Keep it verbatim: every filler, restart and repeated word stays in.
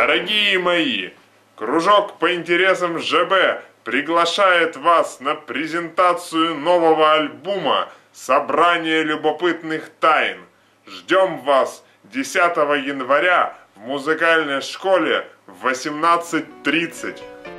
Дорогие мои, кружок по интересам ЖБ приглашает вас на презентацию нового альбома «Собрание любопытных тайн». Ждем вас десятого января в музыкальной школе в восемнадцать тридцать.